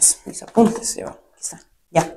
mis apuntes. Aquí está. Ya.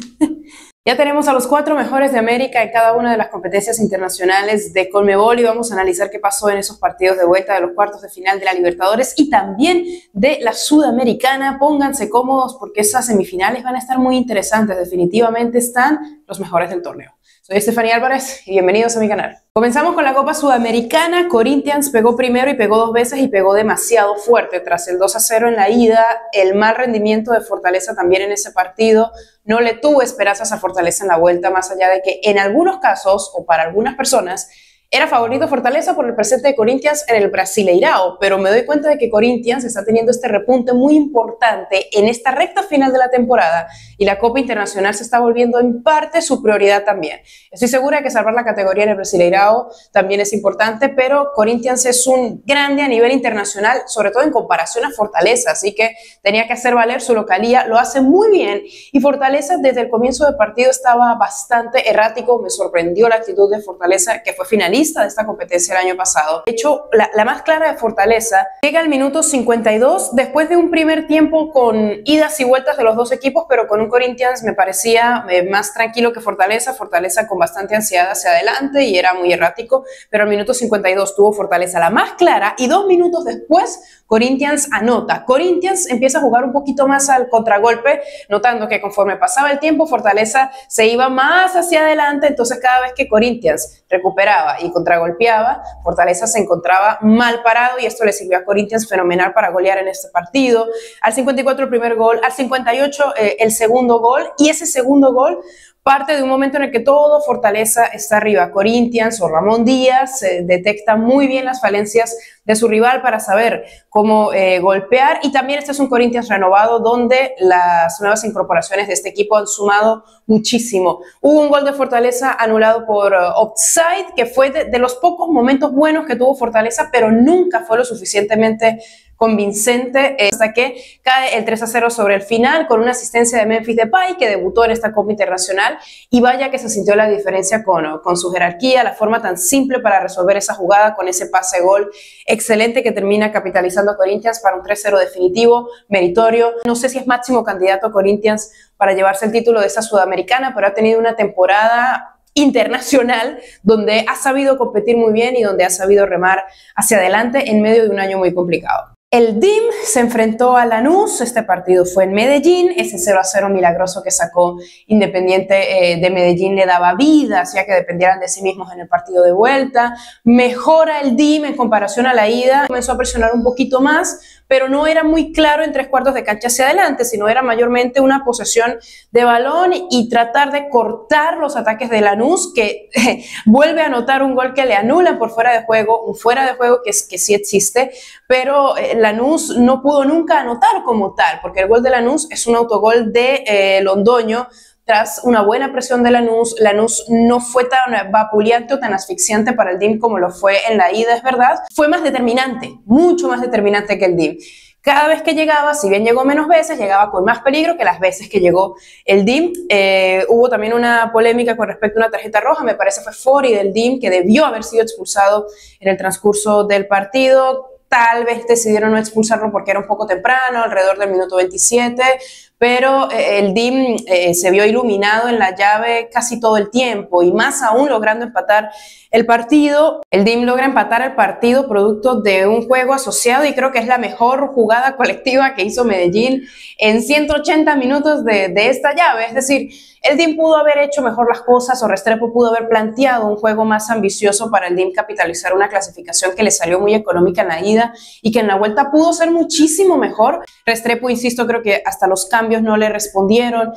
Ya tenemos a los 4 mejores de América en cada una de las competencias internacionales de Conmebol y vamos a analizar qué pasó en esos partidos de vuelta de los cuartos de final de la Libertadores y también de la Sudamericana. Pónganse cómodos porque esas semifinales van a estar muy interesantes. Definitivamente están los mejores del torneo. Soy Estefanía Álvarez y bienvenidos a mi canal. Comenzamos con la Copa Sudamericana. Corinthians pegó primero y pegó 2 veces y pegó demasiado fuerte. Tras el 2-0 en la ida, el mal rendimiento de Fortaleza también en ese partido no le tuvo esperanzas a Fortaleza en la vuelta, más allá de que en algunos casos o para algunas personas era favorito Fortaleza por el presente de Corinthians en el Brasileirao, pero me doy cuenta de que Corinthians está teniendo este repunte muy importante en esta recta final de la temporada y la Copa Internacional se está volviendo en parte su prioridad también. Estoy segura de que salvar la categoría en el Brasileirao también es importante, pero Corinthians es un grande a nivel internacional, sobre todo en comparación a Fortaleza, así que tenía que hacer valer su localía, lo hace muy bien y Fortaleza desde el comienzo del partido estaba bastante errático, me sorprendió la actitud de Fortaleza, que fue finalista de esta competencia el año pasado. De hecho, la más clara de Fortaleza llega al minuto 52 después de un primer tiempo con idas y vueltas de los dos equipos, pero con un Corinthians me parecía más tranquilo que Fortaleza con bastante ansiedad hacia adelante y era muy errático, pero al minuto 52 tuvo Fortaleza la más clara y 2 minutos después Corinthians anota. Corinthians empieza a jugar un poquito más al contragolpe, notando que conforme pasaba el tiempo Fortaleza se iba más hacia adelante, entonces cada vez que Corinthians recuperaba y contragolpeaba, Fortaleza se encontraba mal parado y esto le sirvió a Corinthians fenomenal para golear en este partido. Al 54 el primer gol, al 58 el segundo gol y ese segundo gol parte de un momento en el que todo Fortaleza está arriba. Corinthians o Ramón Díaz detecta muy bien las falencias de su rival para saber cómo golpear y también este es un Corinthians renovado donde las nuevas incorporaciones de este equipo han sumado muchísimo. Hubo un gol de Fortaleza anulado por offside que fue de los pocos momentos buenos que tuvo Fortaleza, pero nunca fue lo suficientemente convincente hasta que cae el 3-0 sobre el final con una asistencia de Memphis Depay que debutó en esta Copa Internacional y vaya que se sintió la diferencia con su jerarquía, la forma tan simple para resolver esa jugada con ese pase gol excelente que termina capitalizando a Corinthians para un 3-0 definitivo, meritorio. No sé si es máximo candidato a Corinthians para llevarse el título de esta Sudamericana, pero ha tenido una temporada internacional donde ha sabido competir muy bien y donde ha sabido remar hacia adelante en medio de un año muy complicado. El DIM se enfrentó a Lanús, este partido fue en Medellín, ese 0-0 milagroso que sacó Independiente de Medellín le daba vida, hacía que dependieran de sí mismos en el partido de vuelta, mejora el DIM en comparación a la ida, comenzó a presionar un poquito más, pero no era muy claro en 3/4 de cancha hacia adelante, sino era mayormente una posesión de balón y tratar de cortar los ataques de Lanús, que vuelve a anotar un gol que le anulan por fuera de juego, un fuera de juego que sí existe, pero Lanús no pudo nunca anotar como tal, porque el gol de Lanús es un autogol de Londoño. Tras una buena presión de Lanús no fue tan vapuleante o tan asfixiante para el DIM como lo fue en la ida, es verdad. Fue más determinante, mucho más determinante que el DIM. Cada vez que llegaba, si bien llegó menos veces, llegaba con más peligro que las veces que llegó el DIM. Hubo también una polémica con respecto a una tarjeta roja, me parece fue Fori del DIM, que debió haber sido expulsado en el transcurso del partido. Tal vez decidieron no expulsarlo porque era un poco temprano, alrededor del minuto 27, pero el DIM se vio iluminado en la llave casi todo el tiempo y más aún logrando empatar el partido. El DIM logra empatar el partido producto de un juego asociado y creo que es la mejor jugada colectiva que hizo Medellín en 180 minutos de esta llave, es decir, el DIM pudo haber hecho mejor las cosas o Restrepo pudo haber planteado un juego más ambicioso para el DIM capitalizar una clasificación que le salió muy económica en la ida y que en la vuelta pudo ser muchísimo mejor. Restrepo, insisto, creo que hasta los cambios no le respondieron.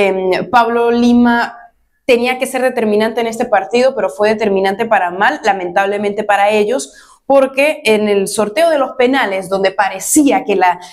Pablo Lima tenía que ser determinante en este partido, pero fue determinante para mal, lamentablemente para ellos, porque en el sorteo de los penales, donde parecía que la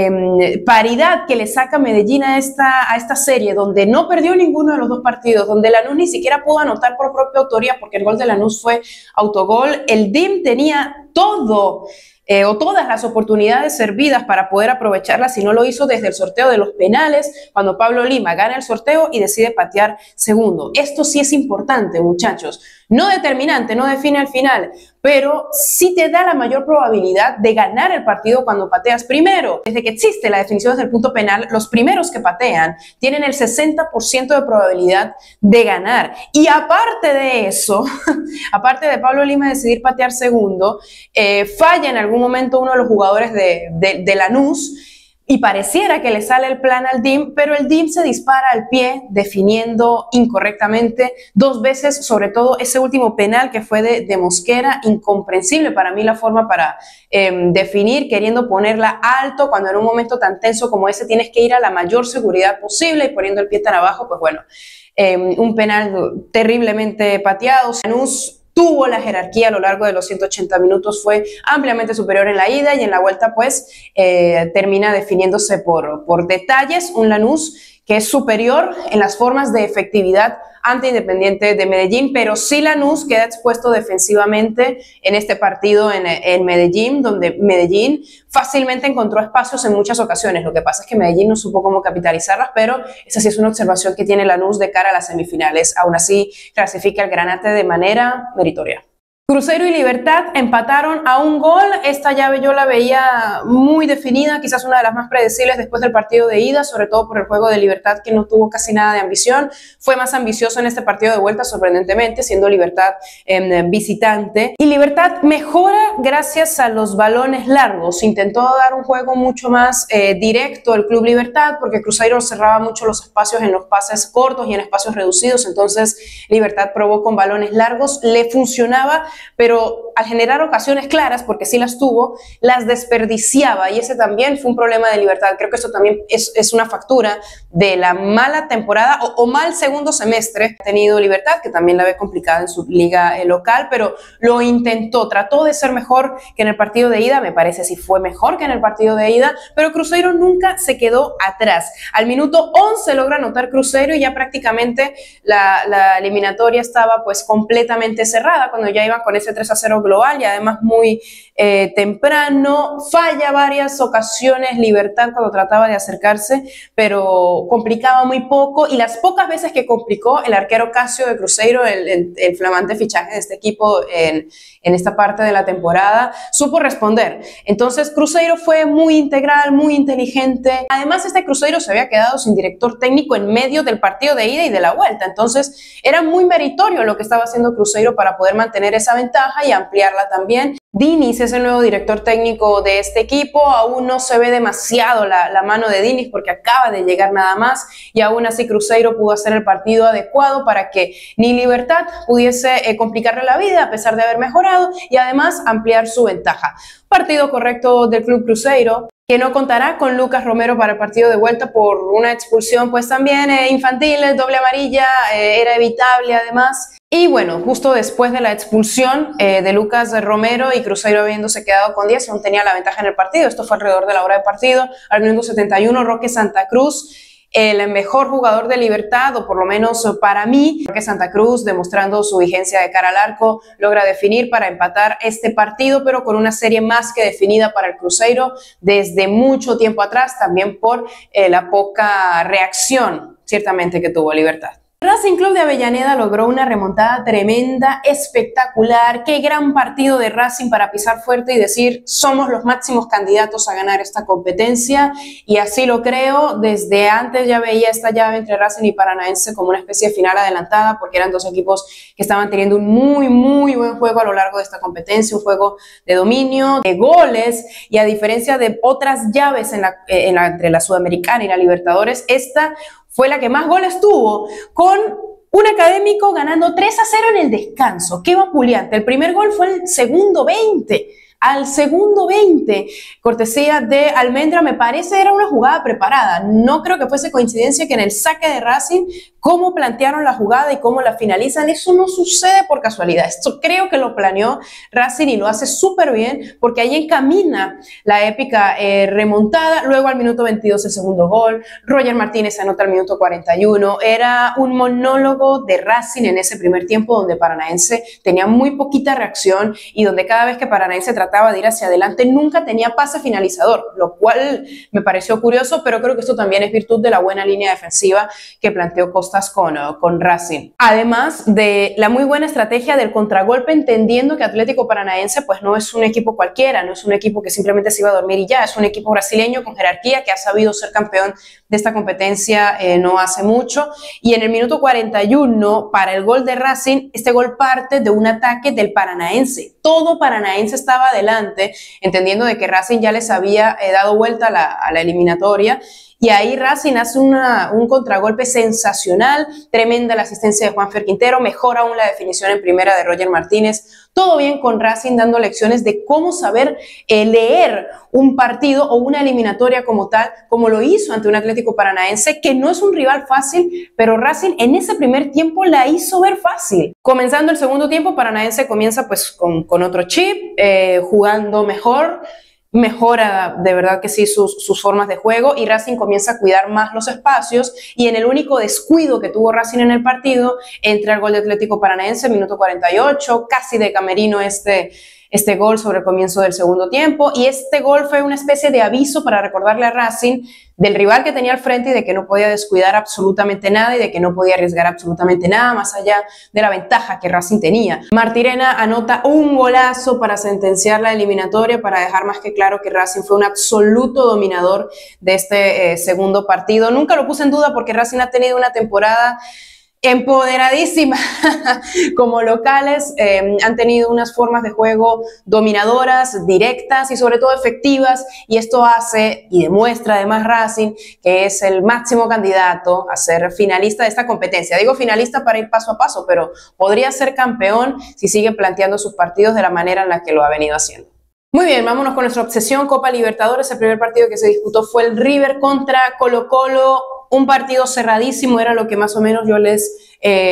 paridad que le saca Medellín a esta serie, donde no perdió ninguno de los dos partidos, donde Lanús ni siquiera pudo anotar por propia autoría, porque el gol de Lanús fue autogol, el DIM tenía todo o todas las oportunidades servidas para poder aprovecharlas y no lo hizo desde el sorteo de los penales, cuando Pablo Lima gana el sorteo y decide patear segundo. Esto sí es importante, muchachos. No determinante, no define al final, pero sí te da la mayor probabilidad de ganar el partido cuando pateas primero. Desde que existe la definición desde el punto penal, los primeros que patean tienen el 60% de probabilidad de ganar. Y aparte de eso, aparte de Pablo Lima decidir patear segundo, falla en algún momento uno de los jugadores de Lanús, y pareciera que le sale el plan al DIM, pero el DIM se dispara al pie definiendo incorrectamente 2 veces, sobre todo ese último penal que fue de Mosquera, incomprensible para mí la forma para definir, queriendo ponerla alto, cuando en un momento tan tenso como ese tienes que ir a la mayor seguridad posible y poniendo el pie tan abajo, pues bueno, un penal terriblemente pateado. Lanús tuvo la jerarquía a lo largo de los 180 minutos, fue ampliamente superior en la ida y en la vuelta pues termina definiéndose por detalles, un Lanús que es superior en las formas de efectividad ante Independiente de Medellín, pero sí Lanús queda expuesto defensivamente en este partido en Medellín, donde Medellín fácilmente encontró espacios en muchas ocasiones. Lo que pasa es que Medellín no supo cómo capitalizarlas, pero esa sí es una observación que tiene Lanús de cara a las semifinales. Aún así, clasifica el Granate de manera meritoria. Cruzeiro y Libertad empataron a 1 gol. Esta llave yo la veía muy definida, quizás una de las más predecibles después del partido de ida, sobre todo por el juego de Libertad, que no tuvo casi nada de ambición. Fue más ambicioso en este partido de vuelta, sorprendentemente, siendo Libertad visitante. Y Libertad mejora gracias a los balones largos. Intentó dar un juego mucho más directo el Club Libertad, porque Cruzeiro cerraba mucho los espacios en los pases cortos y en espacios reducidos. Entonces Libertad probó con balones largos, le funcionaba, pero al generar ocasiones claras, porque sí las tuvo, las desperdiciaba, y ese también fue un problema de Libertad. Creo que eso también es una factura de la mala temporada o mal segundo semestre que ha tenido Libertad, que también la ve complicada en su liga local, pero lo intentó, trató de ser mejor que en el partido de ida, me parece sí fue mejor que en el partido de ida, pero Cruzeiro nunca se quedó atrás. Al minuto 11 logra anotar Cruzeiro y ya prácticamente la eliminatoria estaba pues completamente cerrada cuando ya iban con ese 3-0 global, y además muy temprano. Falla varias ocasiones Libertad cuando trataba de acercarse, pero complicaba muy poco, y las pocas veces que complicó, el arquero Casio de Cruzeiro, el flamante fichaje de este equipo en esta parte de la temporada, supo responder. Entonces Cruzeiro fue muy integral, muy inteligente. Además, este Cruzeiro se había quedado sin director técnico en medio del partido de ida y de la vuelta, entonces era muy meritorio lo que estaba haciendo Cruzeiro para poder mantener esa ventaja y ampliarla también. Diniz es el nuevo director técnico de este equipo. Aún no se ve demasiado la mano de Diniz porque acaba de llegar nada más, y aún así Cruzeiro pudo hacer el partido adecuado para que ni Libertad pudiese complicarle la vida a pesar de haber mejorado, y además ampliar su ventaja. Partido correcto del Club Cruzeiro, que no contará con Lucas Romero para el partido de vuelta por una expulsión pues también infantil, doble amarilla, era evitable además. Y bueno, justo después de la expulsión de Lucas Romero y Cruzeiro habiéndose quedado con 10, aún tenía la ventaja en el partido. Esto fue alrededor de la hora de partido. Al minuto 71, Roque Santa Cruz, el mejor jugador de Libertad, o por lo menos para mí, Roque Santa Cruz, demostrando su vigencia de cara al arco, logra definir para empatar este partido, pero con una serie más que definida para el Cruzeiro desde mucho tiempo atrás, también por la poca reacción, ciertamente, que tuvo Libertad. Racing Club de Avellaneda logró una remontada tremenda, espectacular. Qué gran partido de Racing para pisar fuerte y decir somos los máximos candidatos a ganar esta competencia, y así lo creo. Desde antes ya veía esta llave entre Racing y Paranaense como una especie de final adelantada, porque eran dos equipos que estaban teniendo un muy buen juego a lo largo de esta competencia, un juego de dominio, de goles, y a diferencia de otras llaves entre la Sudamericana y la Libertadores, esta fue la que más goles tuvo, con un Académico ganando 3-0 en el descanso. ¡Qué vapuleante! El primer gol fue al segundo 20. Al segundo 20, cortesía de Almendra. Me parece era una jugada preparada. No creo que fuese coincidencia que en el saque de Racing, cómo plantearon la jugada y cómo la finalizan, eso no sucede por casualidad. Esto creo que lo planeó Racing y lo hace súper bien, porque ahí encamina la épica remontada. Luego al minuto 22 el segundo gol, Roger Martínez anota al minuto 41. Era un monólogo de Racing en ese primer tiempo, donde Paranaense tenía muy poquita reacción y donde cada vez que Paranaense trataba trataba de ir hacia adelante, nunca tenía pase finalizador, lo cual me pareció curioso, pero creo que esto también es virtud de la buena línea defensiva que planteó Costas con Racing. Además de la muy buena estrategia del contragolpe, entendiendo que Atlético Paranaense pues no es un equipo cualquiera, no es un equipo que simplemente se iba a dormir y ya, es un equipo brasileño con jerarquía que ha sabido ser campeón de esta competencia no hace mucho, y en el minuto 41 para el gol de Racing, este gol parte de un ataque del Paranaense. Todo Paranaense estaba adelante, entendiendo de que Racing ya les había dado vuelta a la eliminatoria, y ahí Racing hace un contragolpe sensacional, tremenda la asistencia de Juanfer Quintero, mejor aún la definición en primera de Roger Martínez. Todo bien con Racing, dando lecciones de cómo saber leer un partido o una eliminatoria como tal, como lo hizo ante un Atlético Paranaense, que no es un rival fácil, pero Racing en ese primer tiempo la hizo ver fácil. Comenzando el segundo tiempo, Paranaense comienza pues con otro chip, jugando mejor, mejora de verdad que sí sus formas de juego, y Racing comienza a cuidar más los espacios, y en el único descuido que tuvo Racing en el partido entra el gol de Atlético Paranaense, minuto 48, casi de camerino este gol sobre el comienzo del segundo tiempo, y este gol fue una especie de aviso para recordarle a Racing del rival que tenía al frente y de que no podía descuidar absolutamente nada y de que no podía arriesgar absolutamente nada más allá de la ventaja que Racing tenía. Martirena anota un golazo para sentenciar la eliminatoria, para dejar más que claro que Racing fue un absoluto dominador de este segundo partido. Nunca lo puse en duda porque Racing ha tenido una temporada empoderadísima como locales, han tenido unas formas de juego dominadoras, directas y sobre todo efectivas, y esto hace y demuestra además Racing que es el máximo candidato a ser finalista de esta competencia. Digo finalista para ir paso a paso, pero podría ser campeón si sigue planteando sus partidos de la manera en la que lo ha venido haciendo. Muy bien, vámonos con nuestra obsesión Copa Libertadores. El primer partido que se disputó fue el River contra Colo-Colo. Un partido cerradísimo, era lo que más o menos yo les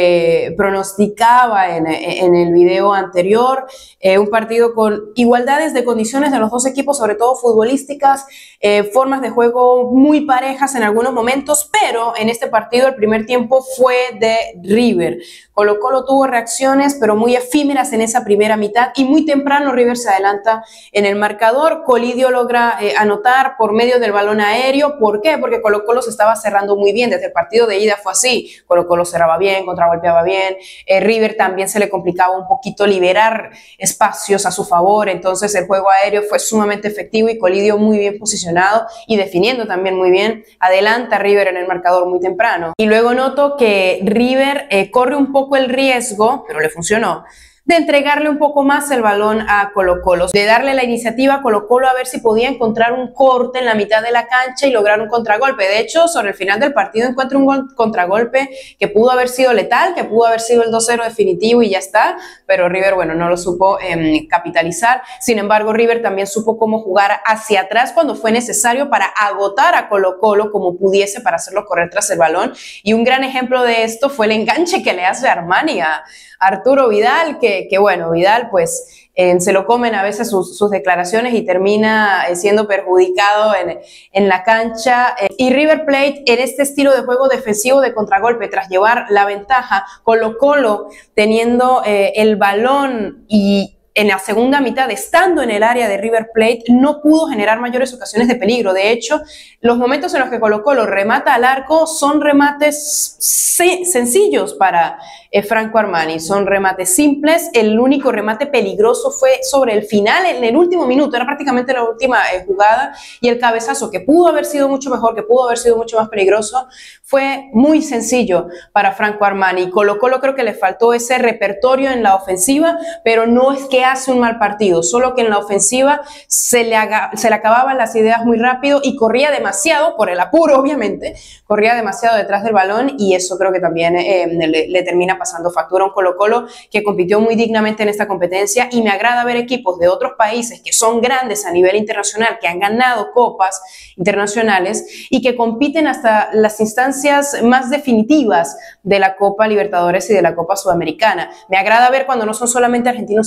pronosticaba en el video anterior. Un partido con igualdades de condiciones de los dos equipos, sobre todo futbolísticas, formas de juego muy parejas en algunos momentos, pero en este partido el primer tiempo fue de River. Colo-Colo tuvo reacciones, pero muy efímeras en esa primera mitad, y muy temprano River se adelanta en el marcador. Colidio logra anotar por medio del balón aéreo. ¿Por qué? Porque Colo-Colo se estaba cerrando muy bien. Desde el partido de ida fue así. Colo-Colo cerraba bien, contragolpeaba bien. River también se le complicaba un poquito liberar espacios a su favor. Entonces el juego aéreo fue sumamente efectivo y Colidio muy bien posicionado y definiendo también muy bien. Adelanta River en el marcador muy temprano. Y luego noto que River corre un poco el riesgo, pero le funcionó, de entregarle un poco más el balón a Colo-Colo, de darle la iniciativa a Colo-Colo a ver si podía encontrar un corte en la mitad de la cancha y lograr un contragolpe. De hecho, sobre el final del partido encuentra un contragolpe que pudo haber sido letal, que pudo haber sido el 2-0 definitivo y ya está, pero River, bueno, no lo supo capitalizar. Sin embargo, River también supo cómo jugar hacia atrás cuando fue necesario para agotar a Colo-Colo como pudiese, para hacerlo correr tras el balón. Y un gran ejemplo de esto fue el enganche que le hace Armani a Arturo Vidal, que bueno, Vidal pues se lo comen a veces sus declaraciones y termina siendo perjudicado en la cancha. Y River Plate, en este estilo de juego defensivo de contragolpe, tras llevar la ventaja, Colo-Colo teniendo el balón y en la segunda mitad, estando en el área de River Plate, no pudo generar mayores ocasiones de peligro. De hecho, los momentos en los que Colo-Colo remata al arco son remates sencillos para Franco Armani, son remates simples. El único remate peligroso fue sobre el final, en el último minuto, era prácticamente la última jugada, y el cabezazo, que pudo haber sido mucho mejor, que pudo haber sido mucho más peligroso, fue muy sencillo para Franco Armani. Colo-Colo creo que le faltó ese repertorio en la ofensiva, pero no es que hace un mal partido, solo que en la ofensiva se le acababan las ideas muy rápido y corría demasiado, por el apuro obviamente, corría demasiado detrás del balón, y eso creo que también le termina pasando factura a un Colo-Colo que compitió muy dignamente en esta competencia. Y me agrada ver equipos de otros países que son grandes a nivel internacional, que han ganado copas internacionales y que compiten hasta las instancias más definitivas de la Copa Libertadores y de la Copa Sudamericana. Me agrada ver cuando no son solamente argentinos y brasileños,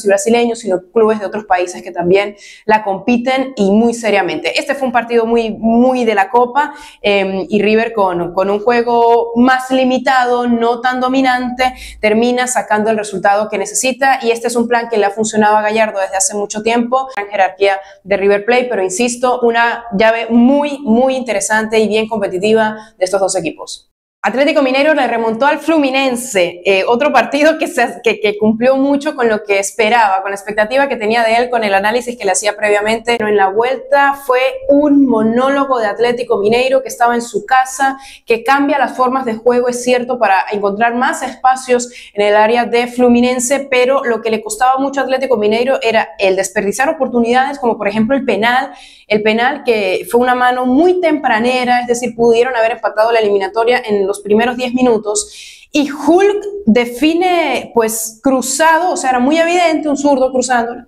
brasileños, sino clubes de otros países que también la compiten y muy seriamente. Este fue un partido muy de la Copa y River con un juego más limitado, no tan dominante, termina sacando el resultado que necesita y este es un plan que le ha funcionado a Gallardo desde hace mucho tiempo, gran jerarquía de River Plate, pero insisto, una llave muy interesante y bien competitiva de estos dos equipos. Atlético Mineiro le remontó al Fluminense, otro partido que cumplió mucho con lo que esperaba, con la expectativa que tenía de él, con el análisis que le hacía previamente. Pero en la vuelta fue un monólogo de Atlético Mineiro que estaba en su casa, que cambia las formas de juego, es cierto, para encontrar más espacios en el área de Fluminense, pero lo que le costaba mucho a Atlético Mineiro era el desperdiciar oportunidades, como por ejemplo el penal que fue una mano muy tempranera, es decir, pudieron haber empatado la eliminatoria en los primeros 10 minutos y Hulk define pues cruzado, o sea, era muy evidente un zurdo cruzándola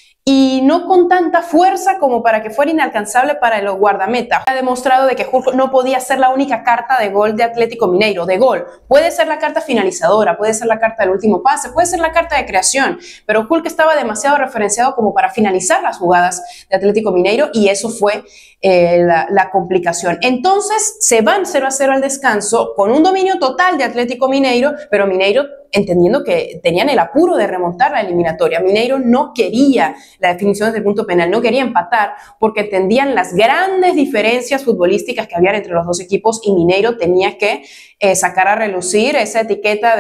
y no con tanta fuerza como para que fuera inalcanzable para el guardameta. Ha demostrado de que Hulk no podía ser la única carta de gol de Atlético Mineiro, de gol. Puede ser la carta finalizadora, puede ser la carta del último pase, puede ser la carta de creación, pero Hulk estaba demasiado referenciado como para finalizar las jugadas de Atlético Mineiro y eso fue la complicación. Entonces se van 0-0 al descanso con un dominio total de Atlético Mineiro, pero Mineiro entendiendo que tenían el apuro de remontar la eliminatoria. Mineiro no quería la definición desde el punto penal, no quería empatar porque entendían las grandes diferencias futbolísticas que había entre los dos equipos y Mineiro tenía que sacar a relucir esa etiqueta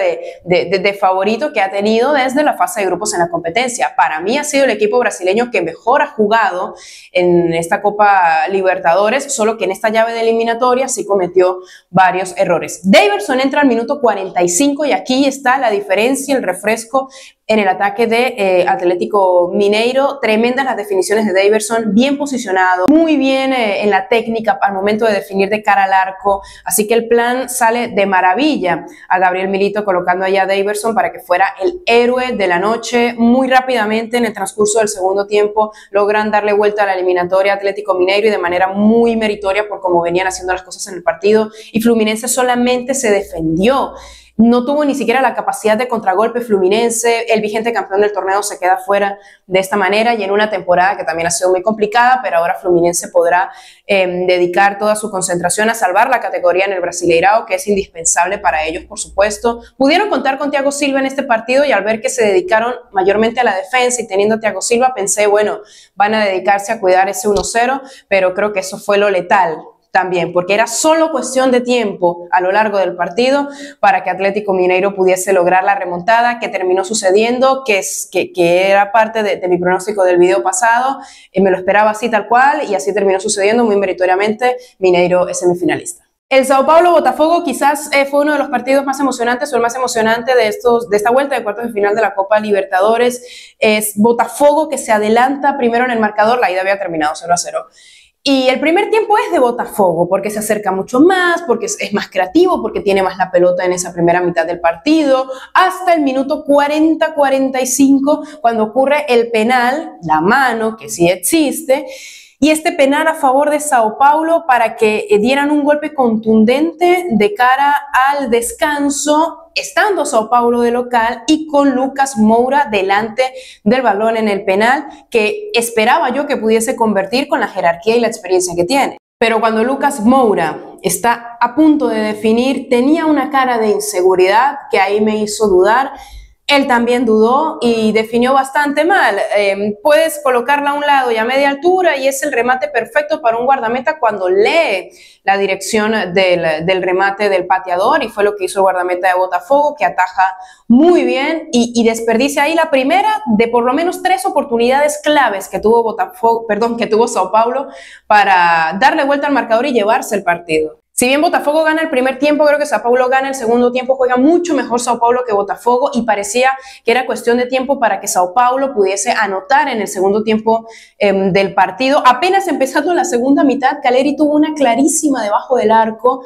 de favorito que ha tenido desde la fase de grupos en la competencia. Para mí ha sido el equipo brasileño que mejor ha jugado en esta Copa Libertadores, solo que en esta llave de eliminatoria sí cometió varios errores. Daverson entra al minuto 45 y aquí está la diferencia, el refresco en el ataque de Atlético Mineiro. Tremendas las definiciones de Daverson, bien posicionado, muy bien en la técnica al momento de definir de cara al arco, así que el plan sale de maravilla a Gabriel Milito colocando allá a Daverson para que fuera el héroe de la noche. Muy rápidamente en el transcurso del segundo tiempo logran darle vuelta a la eliminatoria a Atlético Mineiro y de manera muy meritoria por cómo venían haciendo las cosas en el partido y Fluminense solamente se defendió. No tuvo ni siquiera la capacidad de contragolpe Fluminense, el vigente campeón del torneo se queda fuera de esta manera y en una temporada que también ha sido muy complicada, pero ahora Fluminense podrá dedicar toda su concentración a salvar la categoría en el Brasileirao, que es indispensable para ellos, por supuesto. Pudieron contar con Thiago Silva en este partido y al ver que se dedicaron mayormente a la defensa y teniendo a Thiago Silva, pensé, bueno, van a dedicarse a cuidar ese 1-0, pero creo que eso fue lo letal también, porque era solo cuestión de tiempo a lo largo del partido para que Atlético Mineiro pudiese lograr la remontada que terminó sucediendo, que era parte de mi pronóstico del video pasado, me lo esperaba así tal cual y así terminó sucediendo muy meritoriamente. Mineiro es semifinalista. El Sao Paulo-Botafogo quizás fue uno de los partidos más emocionantes o el más emocionante de esta vuelta de cuartos de final de la Copa Libertadores. Es Botafogo que se adelanta primero en el marcador, la ida había terminado 0-0. Y el primer tiempo es de Botafogo, porque se acerca mucho más, porque es más creativo, porque tiene más la pelota en esa primera mitad del partido, hasta el minuto 40-45, cuando ocurre el penal, la mano, que sí existe, y este penal a favor de Sao Paulo para que dieran un golpe contundente de cara al descanso, estando Sao Paulo de local y con Lucas Moura delante del balón en el penal, que esperaba yo que pudiese convertir con la jerarquía y la experiencia que tiene. Pero cuando Lucas Moura está a punto de definir, tenía una cara de inseguridad que ahí me hizo dudar. Él también dudó y definió bastante mal. Puedes colocarla a un lado y a media altura y es el remate perfecto para un guardameta cuando lee la dirección del remate del pateador y fue lo que hizo el guardameta de Botafogo, que ataja muy bien y desperdicia ahí la primera de por lo menos 3 oportunidades claves que tuvo que tuvo Sao Paulo para darle vuelta al marcador y llevarse el partido. Si bien Botafogo gana el primer tiempo, creo que Sao Paulo gana el segundo tiempo, juega mucho mejor Sao Paulo que Botafogo y parecía que era cuestión de tiempo para que Sao Paulo pudiese anotar en el segundo tiempo del partido. Apenas empezando la segunda mitad, Caleri tuvo una clarísima debajo del arco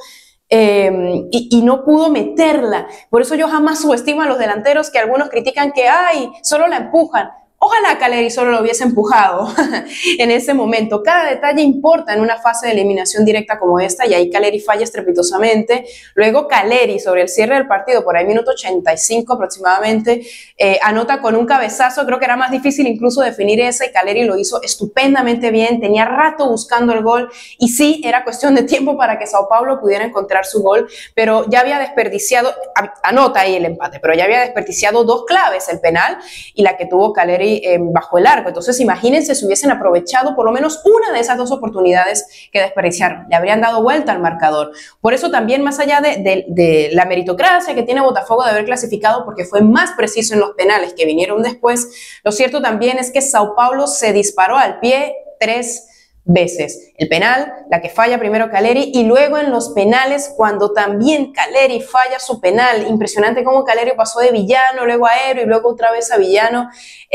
y no pudo meterla. Por eso yo jamás subestimo a los delanteros que algunos critican que, ay, solo la empujan. Ojalá Caleri solo lo hubiese empujado en ese momento. Cada detalle importa en una fase de eliminación directa como esta, y ahí Caleri falla estrepitosamente. Luego Caleri, sobre el cierre del partido, por ahí minuto 85 aproximadamente, anota con un cabezazo. Creo que era más difícil incluso definir ese, y Caleri lo hizo estupendamente bien. Tenía rato buscando el gol, y sí, era cuestión de tiempo para que Sao Paulo pudiera encontrar su gol, pero ya había desperdiciado, anota ahí el empate, pero ya había desperdiciado dos claves, el penal y la que tuvo Caleri bajo el arco. Entonces imagínense si hubiesen aprovechado por lo menos una de esas dos oportunidades que desperdiciaron, le habrían dado vuelta al marcador. Por eso también, más allá de la meritocracia que tiene Botafogo de haber clasificado, porque fue más preciso en los penales que vinieron después, lo cierto también es que Sao Paulo se disparó al pie 3 veces. El penal, la que falla primero Caleri, y luego en los penales, cuando también Caleri falla su penal. Impresionante cómo Caleri pasó de villano, luego a héroe y luego otra vez a villano.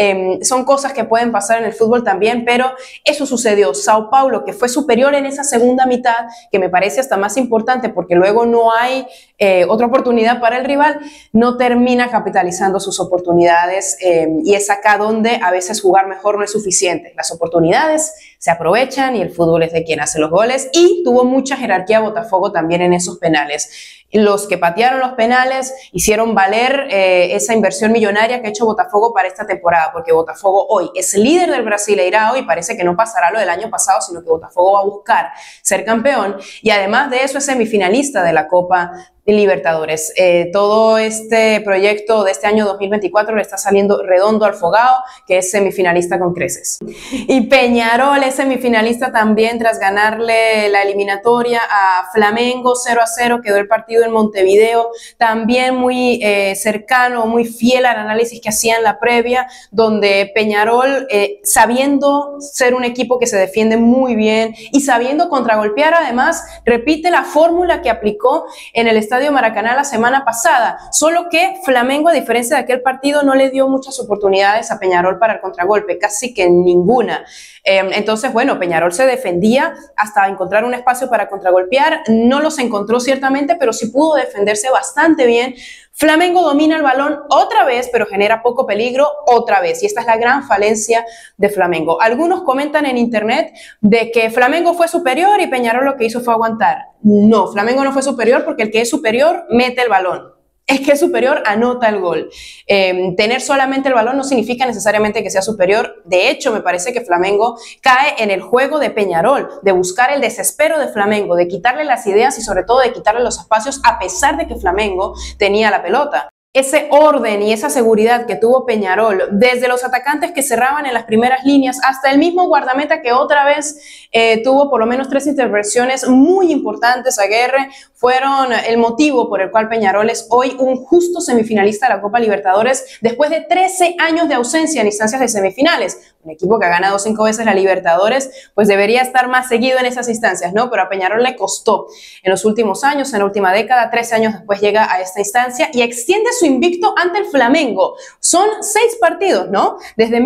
Son cosas que pueden pasar en el fútbol también, pero eso sucedió. Sao Paulo, que fue superior en esa segunda mitad, que me parece hasta más importante porque luego no hay otra oportunidad para el rival, no termina capitalizando sus oportunidades, y es acá donde a veces jugar mejor no es suficiente. Las oportunidades se aprovechan y el fútbol es de quien hace los goles, y tuvo mucha jerarquía Botafogo también en esos penales. Los que patearon los penales hicieron valer esa inversión millonaria que ha hecho Botafogo para esta temporada, porque Botafogo hoy es líder del Brasileirao y parece que no pasará lo del año pasado, sino que Botafogo va a buscar ser campeón, y además de eso es semifinalista de la Copa Libertadores. Todo este proyecto de este año 2024 le está saliendo redondo al Fogao, que es semifinalista con creces. Y Peñarol es semifinalista también tras ganarle la eliminatoria a Flamengo 0-0, quedó el partido en Montevideo, también muy cercano, muy fiel al análisis que hacía en la previa, donde Peñarol, sabiendo ser un equipo que se defiende muy bien y sabiendo contragolpear, además repite la fórmula que aplicó en el Estadio Maracaná la semana pasada, solo que Flamengo, a diferencia de aquel partido, no le dio muchas oportunidades a Peñarol para el contragolpe, casi que ninguna. Entonces, bueno, Peñarol se defendía hasta encontrar un espacio para contragolpear, no los encontró ciertamente, pero sí pudo defenderse bastante bien. Flamengo domina el balón otra vez, pero genera poco peligro otra vez, y esta es la gran falencia de Flamengo. Algunos comentan en internet de que Flamengo fue superior y Peñarol lo que hizo fue aguantar. No, Flamengo no fue superior, porque el que es superior mete el balón. Es que es superior, anota el gol. Tener solamente el balón no significa necesariamente que sea superior. De hecho, me parece que Flamengo cae en el juego de Peñarol, de buscar el desespero de Flamengo, de quitarle las ideas y sobre todo de quitarle los espacios, a pesar de que Flamengo tenía la pelota. Ese orden y esa seguridad que tuvo Peñarol, desde los atacantes que cerraban en las primeras líneas hasta el mismo guardameta que otra vez tuvo por lo menos 3 intervenciones muy importantes, Aguerre, fueron el motivo por el cual Peñarol es hoy un justo semifinalista de la Copa Libertadores después de 13 años de ausencia en instancias de semifinales. Un equipo que ha ganado 5 veces la Libertadores, pues debería estar más seguido en esas instancias, ¿no? Pero a Peñarol le costó en los últimos años, en la última década. 13 años después llega a esta instancia y extiende su invicto ante el Flamengo. Son 6 partidos, ¿no? Desde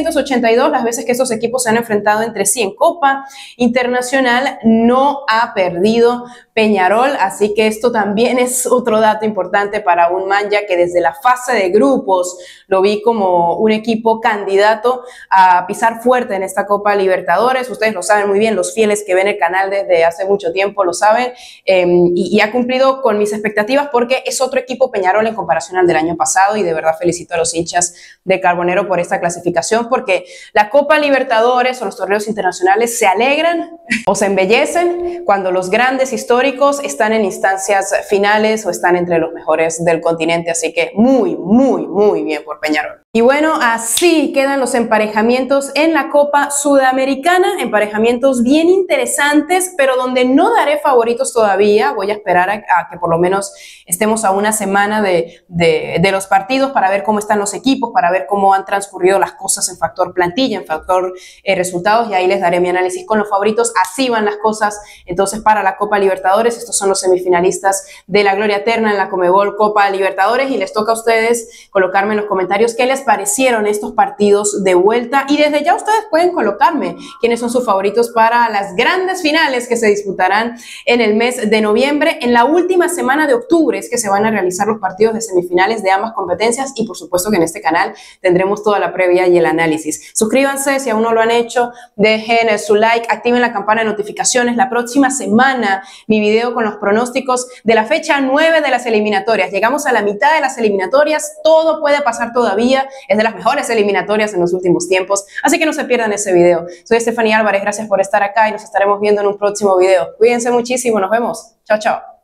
1982, las veces que esos equipos se han enfrentado entre sí en Copa Internacional, no ha perdido Peñarol, así que esto también es otro dato importante para un Manja que desde la fase de grupos lo vi como un equipo candidato a pisar fuerte en esta Copa Libertadores. Ustedes lo saben muy bien, los fieles que ven el canal desde hace mucho tiempo lo saben, y ha cumplido con mis expectativas porque es otro equipo Peñarol en comparación al del año pasado, y de verdad felicito a los hinchas de Carbonero por esta clasificación, porque la Copa Libertadores o los torneos internacionales se alegran o se embellecen cuando los grandes históricos están en instancias finales o están entre los mejores del continente, así que muy, muy, muy bien por Peñarol. Y bueno, así quedan los emparejamientos en la Copa Sudamericana, emparejamientos bien interesantes, pero donde no daré favoritos todavía. Voy a esperar a que por lo menos estemos a una semana de los partidos para ver cómo están los equipos, para ver cómo han transcurrido las cosas en factor plantilla, en factor resultados, y ahí les daré mi análisis con los favoritos. Así van las cosas entonces para la Copa Libertadores. Estos son los semifinalistas de la gloria eterna en la Conmebol Copa Libertadores, y les toca a ustedes colocarme en los comentarios qué les les parecieron estos partidos de vuelta y desde ya ustedes pueden colocarme quiénes son sus favoritos para las grandes finales que se disputarán en el mes de noviembre. En la última semana de octubre es que se van a realizar los partidos de semifinales de ambas competencias y por supuesto que en este canal tendremos toda la previa y el análisis. Suscríbanse si aún no lo han hecho, dejen su like, activen la campana de notificaciones. La próxima semana mi video con los pronósticos de la fecha 9 de las eliminatorias. Llegamos a la mitad de las eliminatorias, todo puede pasar todavía, es de las mejores eliminatorias en los últimos tiempos, así que no se pierdan ese video. Soy Estefanía Álvarez, gracias por estar acá y nos estaremos viendo en un próximo video. Cuídense muchísimo, nos vemos. Chao, chao.